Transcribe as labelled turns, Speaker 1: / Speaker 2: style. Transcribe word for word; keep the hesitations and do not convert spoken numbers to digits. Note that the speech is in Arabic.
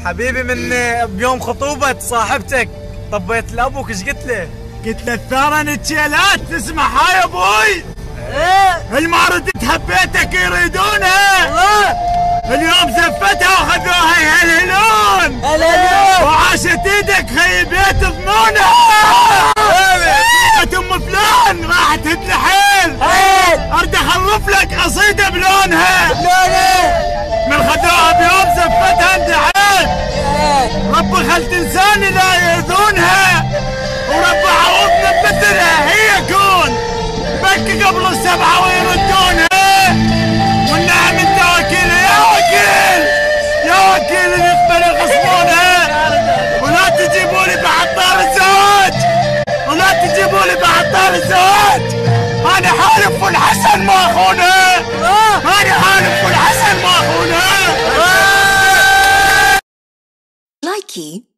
Speaker 1: حبيبي من بيوم خطوبة صاحبتك طبيت لابوك ايش قلت له؟
Speaker 2: قلت له الثارن التشيلات تسمع هاي يا ابوي؟
Speaker 1: ايه
Speaker 2: المعرض حبيتك يريدونها اليوم زفتها واخذوها يهلهلون
Speaker 1: هلا
Speaker 2: وعاشت ايدك خي بيت ضمونها بيت ام فلان راح تتلحل ارد اخلف لك قصيده بلونها من خذوها بيوم زفتها اندعيت رب خلت انساني لا يأذونها ورب عوضنا بمثلها هي كون بك قبل السبعه ويردونها والنعم انت وكيل يا وكيل يا وكيل اللي يقبل يخصمونها ولا تجيبوا لي بعد طار الزواج ولا تجيبوا لي بعد طار الزواج انا حالف والحسن ما اخونها انا حالف والحسن ما اخونها
Speaker 3: Likey